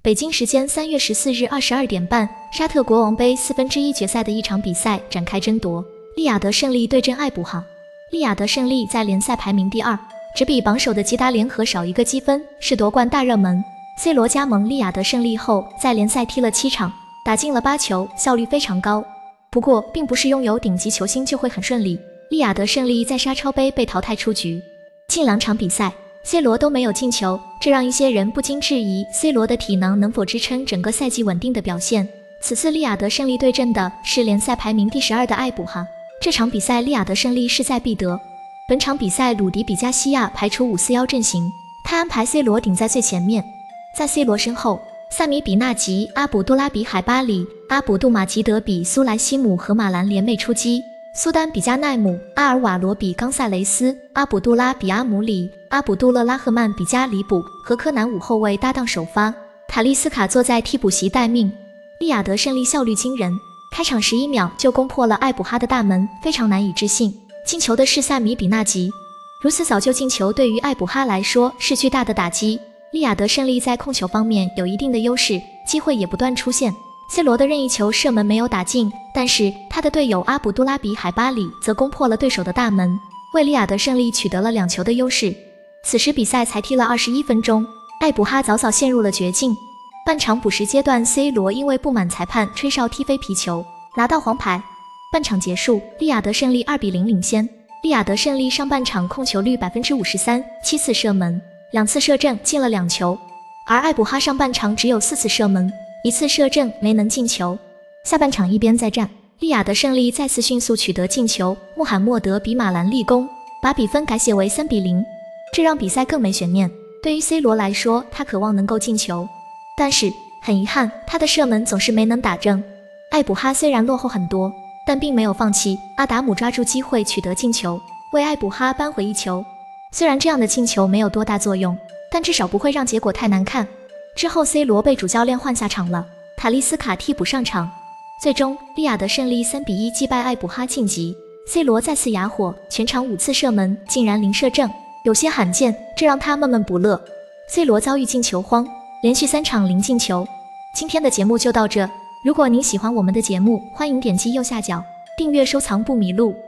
北京时间3月14日22点半，沙特国王杯1/4决赛的一场比赛展开争夺，利雅得胜利对阵艾卜哈。利雅得胜利在联赛排名第2，只比榜首的吉达联合少1个积分，是夺冠大热门。C 罗加盟利雅得胜利后，在联赛踢了7场，打进了8球，效率非常高。不过，并不是拥有顶级球星就会很顺利。利雅得胜利在沙超杯被淘汰出局，近2场比赛 C 罗都没有进球，这让一些人不禁质疑 C 罗的体能能否支撑整个赛季稳定的表现。此次利雅得胜利对阵的是联赛排名第12的艾卜哈，这场比赛利雅得胜利势在必得。本场比赛鲁迪比加西亚排出541阵型，他安排 C 罗顶在最前面，在 C 罗身后，萨米比纳吉、阿卜杜拉比海巴里、阿卜杜马吉德比苏莱西姆和马兰联袂出击。苏丹比加奈姆、阿尔瓦罗比冈萨雷斯、阿卜杜拉比阿姆里、阿卜杜勒拉赫曼比加里卜和柯南5后卫搭档首发，塔利斯卡坐在替补席待命。利雅得胜利效率惊人，开场11秒就攻破了艾卜哈的大门，非常难以置信。进球的是萨米比纳吉，如此早就进球对于艾卜哈来说是巨大的打击。利雅得胜利在控球方面有一定的优势，机会也不断出现。C 罗的任意球射门没有打进，但是他的队友阿卜杜拉比海巴里则攻破了对手的大门，为利雅得胜利取得了2球的优势。此时比赛才踢了21分钟，艾卜哈早早陷入了绝境。半场补时阶段 ，C 罗因为不满裁判吹哨踢飞皮球，拿到黄牌。半场结束，利雅得胜利2比0领先。利雅得胜利上半场控球率53%，7次射门，2次射正进了2球，而艾卜哈上半场只有4次射门，1次射正没能进球。下半场一边再战，利雅得胜利再次迅速取得进球，穆罕默德比马兰立功，把比分改写为3比0，这让比赛更没悬念。对于 C 罗来说，他渴望能够进球，但是很遗憾，他的射门总是没能打正。艾卜哈虽然落后很多，但并没有放弃，阿达姆抓住机会取得进球，为艾卜哈扳回1球。虽然这样的进球没有多大作用，但至少不会让结果太难看。之后 C 罗被主教练换下场了，塔利斯卡替补上场。最终利雅得胜利3比1击败艾卜哈晋级。C 罗再次哑火，全场5次射门竟然0射正，有些罕见，这让他闷闷不乐。C 罗遭遇进球荒，连续3场0进球。今天的节目就到这，如果您喜欢我们的节目，欢迎点击右下角订阅收藏不迷路。